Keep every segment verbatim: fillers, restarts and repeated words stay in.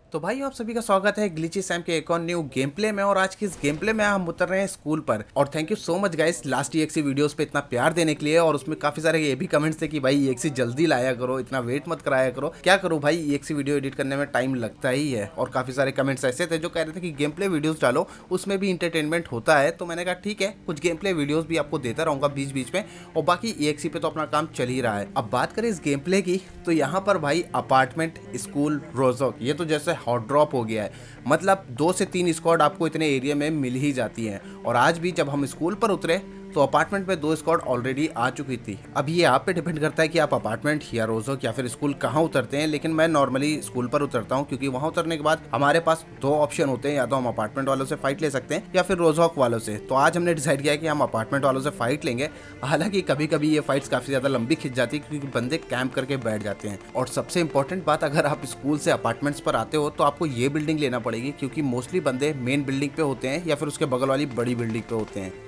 तो भाई आप सभी का स्वागत है ग्लिची सैम के एक और न्यू गेम प्ले में। और आज की इस गेम प्ले में हम उतर रहे हैं स्कूल पर। और thank you so much guys last ईएक्सी वीडियोस पे इतना प्यार देने के लिए। और उसमें काफी सारे ये भी कमेंट्स थे कि भाई ईएक्सी जल्दी लाया करो, इतना वेट मत कराया करो। क्या करूँ भाई, ईएक्सी वीडियो एडिट करने में टाइम लगता ही है। और काफी सारे कमेंट्स ऐसे थे जो कह रहे थे कि गेम प्ले वीडियोस डालो, उसमें भी इंटरटेनमेंट होता है। तो मैंने कहा ठीक है, कुछ गेम प्ले वीडियोस भी आपको देता रहूंगा बीच बीच में। और बाकी ईएक्सी पे तो अपना काम चल ही रहा है। अब बात करें इस गेम प्ले की, तो यहाँ पर भाई अपार्टमेंट स्कूल रोजोक ये तो जैसे हॉट ड्रॉप हो गया है। मतलब दो से तीन स्क्वाड आपको इतने एरिया में मिल ही जाती हैं। और आज भी जब हम स्कूल पर उतरे तो अपार्टमेंट में दो स्क्वाड ऑलरेडी आ चुकी थी। अब ये आप पे डिपेंड करता है कि आप अपार्टमेंट या रोजोक या फिर स्कूल कहाँ उतरते हैं। लेकिन मैं नॉर्मली स्कूल पर उतरता हूँ, क्योंकि वहाँ उतरने के बाद हमारे पास दो ऑप्शन होते हैं, या तो हम अपार्टमेंट वालों से फाइट ले सकते हैं या फिर रोजोक वालों से। तो आज हमने डिसाइड किया कि हम अपार्टमेंट वालों से फाइट लेंगे। हालांकि कभी कभी ये फाइट्स काफी ज्यादा लंबी खिंच जाती है, क्योंकि बंदे कैंप करके बैठ जाते हैं। और सबसे इंपॉर्टेंट बात, अगर आप स्कूल से अपार्टमेंट्स पर आते हो तो आपको ये बिल्डिंग लेना पड़ेगी, क्योंकि मोस्टली बंदे मेन बिल्डिंग पे होते हैं या फिर उसके बगल वाली बड़ी बिल्डिंग पे होते हैं।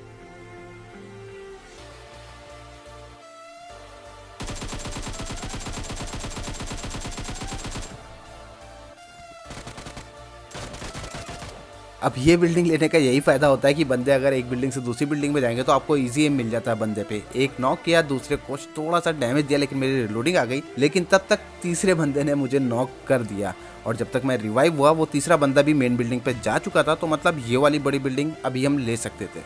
अब ये बिल्डिंग लेने का यही फायदा होता है कि बंदे अगर एक बिल्डिंग से दूसरी बिल्डिंग में जाएंगे तो आपको इजी एम मिल जाता है बंदे पे। एक नॉक किया, दूसरे को थोड़ा सा डैमेज दिया, लेकिन मेरी रिलोडिंग आ गई। लेकिन तब तक तीसरे बंदे ने मुझे नॉक कर दिया। और जब तक मैं रिवाइव हुआ वो तीसरा बंदा भी मेन बिल्डिंग पे जा चुका था। तो मतलब ये वाली बड़ी बिल्डिंग अभी हम ले सकते थे।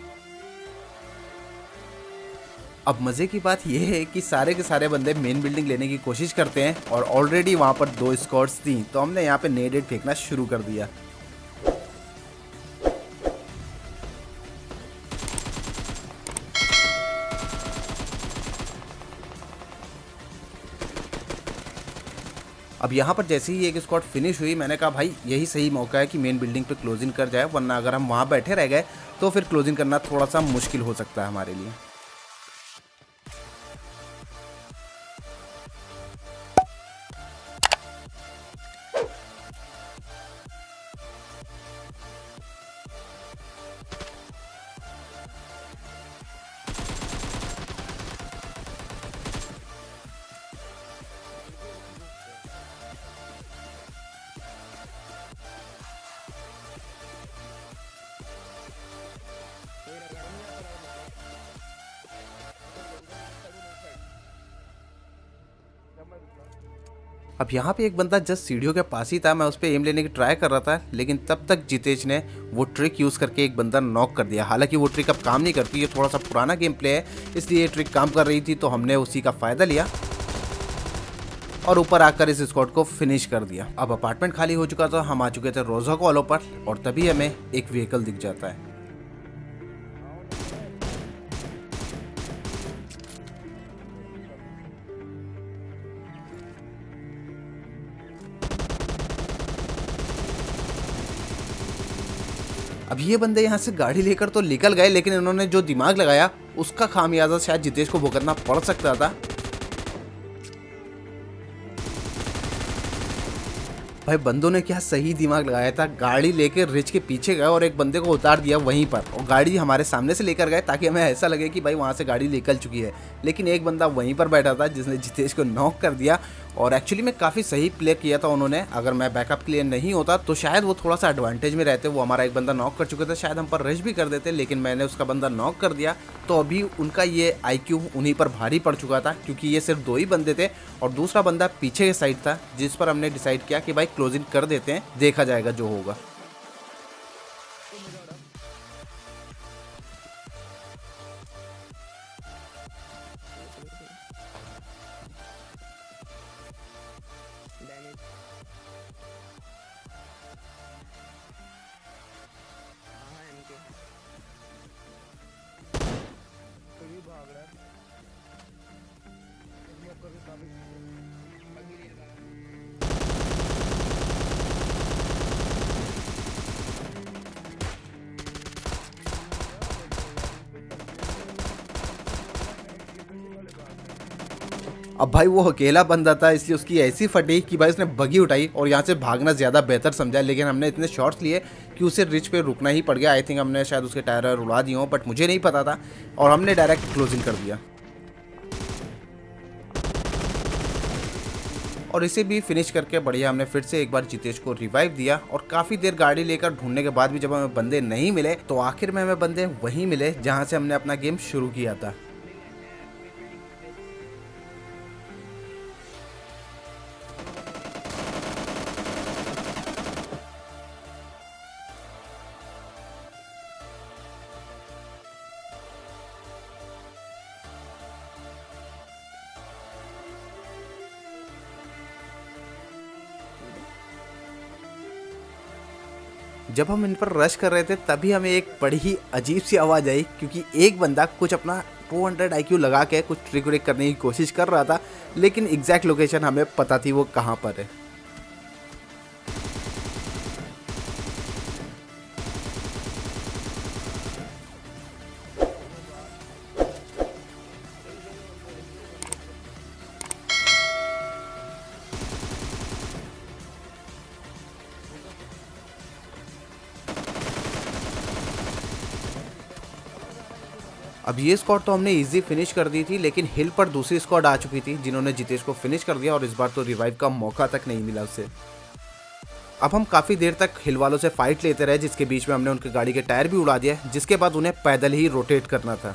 अब मजे की बात यह है कि सारे के सारे बंदे मेन बिल्डिंग लेने की कोशिश करते हैं, और ऑलरेडी वहां पर दो स्क्वाड्स थी। तो हमने यहाँ पे नेडेड फेंकना शुरू कर दिया। अब यहाँ पर जैसे ही एक स्क्वाड फिनिश हुई, मैंने कहा भाई यही सही मौका है कि मेन बिल्डिंग पे क्लोजिंग कर जाए, वरना अगर हम वहाँ बैठे रह गए तो फिर क्लोजिंग करना थोड़ा सा मुश्किल हो सकता है हमारे लिए। अब यहाँ पे एक बंदा जस्ट सीढ़ियों के पास ही था, मैं उस पर एम लेने की ट्राई कर रहा था, लेकिन तब तक जितेश ने वो ट्रिक यूज़ करके एक बंदा नॉक कर दिया। हालांकि वो ट्रिक अब काम नहीं करती, ये थोड़ा सा पुराना गेम प्ले है, इसलिए ये ट्रिक काम कर रही थी। तो हमने उसी का फ़ायदा लिया और ऊपर आकर इस स्क्वाड को फिनिश कर दिया। अब अपार्टमेंट खाली हो चुका था, हम आ चुके थे रोजोक वालों पर, और तभी हमें एक व्हीकल दिख जाता है। अब ये बंदे यहाँ से गाड़ी लेकर तो निकल गए, लेकिन इन्होंने जो दिमाग लगाया उसका खामियाजा शायद जितेश को भुगतना पड़ सकता था। भाई बंदों ने क्या सही दिमाग लगाया था, गाड़ी लेकर रिच के पीछे गए और एक बंदे को उतार दिया वहीं पर, और गाड़ी हमारे सामने से लेकर गए ताकि हमें ऐसा लगे कि भाई वहाँ से गाड़ी निकल चुकी है। लेकिन एक बंदा वहीं पर बैठा था जिसने जितेश को नॉक कर दिया। और एक्चुअली में काफ़ी सही प्ले किया था उन्होंने। अगर मैं बैकअप के लिए नहीं होता तो शायद वो थोड़ा सा एडवांटेज में रहते। वो हमारा एक बंदा नॉक कर चुके थे, शायद हम पर रश भी कर देते, लेकिन मैंने उसका बंदा नॉक कर दिया। तो अभी उनका ये आईक्यू उन्हीं पर भारी पड़ चुका था, क्योंकि ये सिर्फ दो ही बंदे थे और दूसरा बंदा पीछे के साइड था, जिस पर हमने डिसाइड किया कि भाई क्लोजिंग कर देते हैं, देखा जाएगा जो होगा। अब भाई वो अकेला बंदा था, इसलिए उसकी ऐसी फटी कि भाई उसने बगी उठाई और यहाँ से भागना ज़्यादा बेहतर समझा। लेकिन हमने इतने शॉट्स लिए कि उसे रिच पे रुकना ही पड़ गया। आई थिंक हमने शायद उसके टायर उड़ा दिए हों, बट मुझे नहीं पता था और हमने डायरेक्ट क्लोजिंग कर दिया। और इसे भी फिनिश करके बढ़िया हमने फिर से एक बार जितेश को रिवाइव दिया। और काफी देर गाड़ी लेकर ढूंढने के बाद भी जब हमें बंदे नहीं मिले तो आखिर में हमें बंदे वहीं मिले जहाँ से हमने अपना गेम शुरू किया था। जब हम इन पर रश कर रहे थे तभी हमें एक बड़ी ही अजीब सी आवाज़ आई, क्योंकि एक बंदा कुछ अपना टू हंड्रेड आई क्यू लगा के कुछ ट्रिक व्रिक करने की कोशिश कर रहा था, लेकिन एग्जैक्ट लोकेशन हमें पता थी वो कहाँ पर है। अब ये स्क्वाड तो हमने इजी फिनिश कर दी थी, लेकिन हिल पर दूसरी स्क्वाड आ चुकी थी जिन्होंने जितेश को फिनिश कर दिया और इस बार तो रिवाइव का मौका तक नहीं मिला उसे। अब हम काफ़ी देर तक हिल वालों से फाइट लेते रहे, जिसके बीच में हमने उनके गाड़ी के टायर भी उड़ा दिए, जिसके बाद उन्हें पैदल ही रोटेट करना था।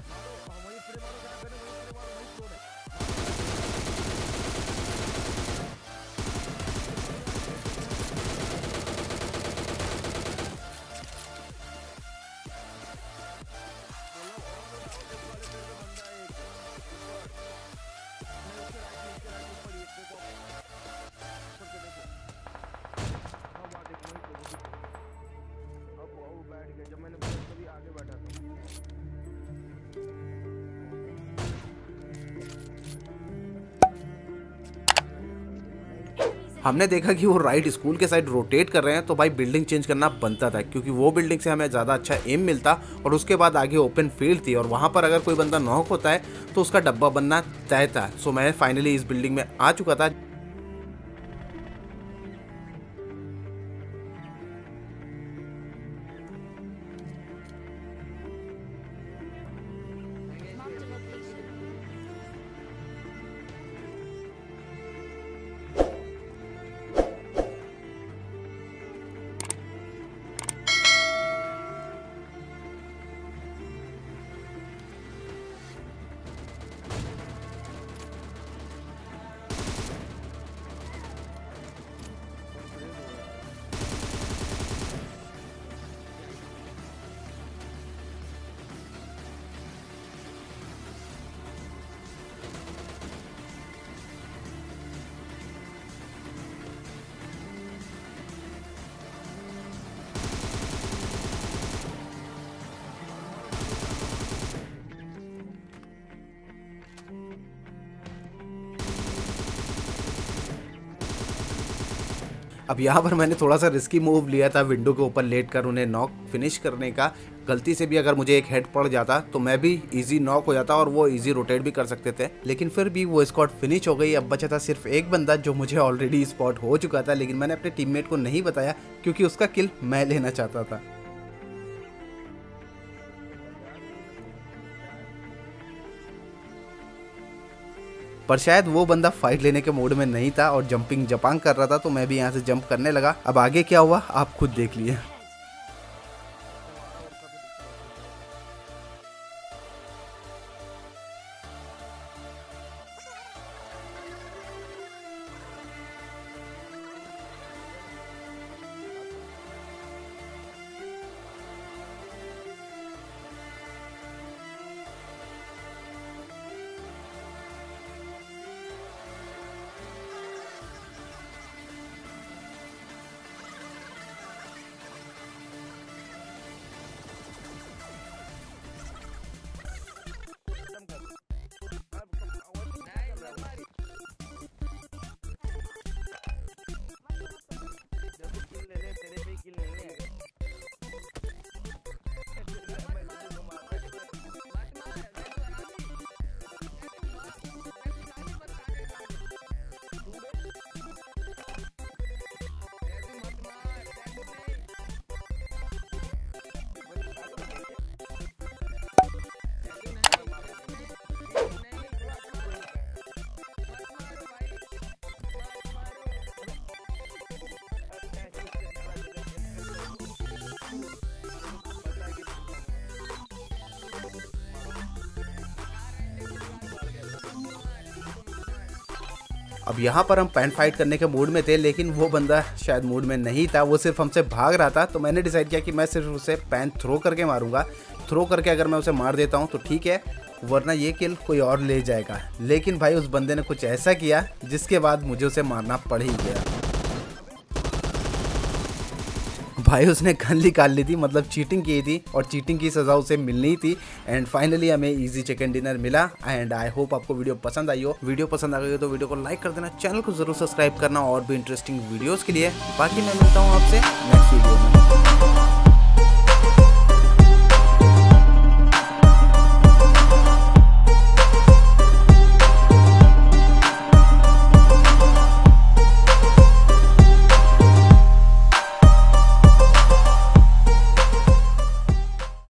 हमने देखा कि वो राइट स्कूल के साइड रोटेट कर रहे हैं, तो भाई बिल्डिंग चेंज करना बनता था, क्योंकि वो बिल्डिंग से हमें ज़्यादा अच्छा एम मिलता और उसके बाद आगे ओपन फील्ड थी और वहाँ पर अगर कोई बंदा नॉक होता है तो उसका डब्बा बनना तय था। सो मैं फाइनली इस बिल्डिंग में आ चुका था। अब यहाँ पर मैंने थोड़ा सा रिस्की मूव लिया था, विंडो के ऊपर लेट कर उन्हें नॉक फिनिश करने का। गलती से भी अगर मुझे एक हेड पड़ जाता तो मैं भी इजी नॉक हो जाता और वो इजी रोटेट भी कर सकते थे, लेकिन फिर भी वो स्क्वाड फिनिश हो गई। अब बचा था सिर्फ एक बंदा जो मुझे ऑलरेडी स्पॉट हो चुका था, लेकिन मैंने अपने टीममेट को नहीं बताया क्योंकि उसका किल मैं लेना चाहता था। पर शायद वो बंदा फाइट लेने के मूड में नहीं था और जंपिंग जपांग कर रहा था, तो मैं भी यहाँ से जंप करने लगा। अब आगे क्या हुआ आप खुद देख लिए। अब यहाँ पर हम पैन फाइट करने के मूड में थे, लेकिन वो बंदा शायद मूड में नहीं था, वो सिर्फ हमसे भाग रहा था। तो मैंने डिसाइड किया कि मैं सिर्फ उसे पैन थ्रो करके मारूंगा। थ्रो करके अगर मैं उसे मार देता हूँ तो ठीक है, वरना ये किल कोई और ले जाएगा। लेकिन भाई उस बंदे ने कुछ ऐसा किया जिसके बाद मुझे उसे मारना पड़ ही गया। भाई उसने गन निकाल ली थी, मतलब चीटिंग की थी, और चीटिंग की सज़ा उसे मिलनी थी। एंड फाइनली हमें इजी चिकन डिनर मिला। एंड आई होप आपको वीडियो पसंद आई हो। वीडियो पसंद आ गई हो तो वीडियो को लाइक कर देना, चैनल को जरूर सब्सक्राइब करना और भी इंटरेस्टिंग वीडियोस के लिए। बाकी मैं मिलता हूँ आपसे नेक्स्ट वीडियो में।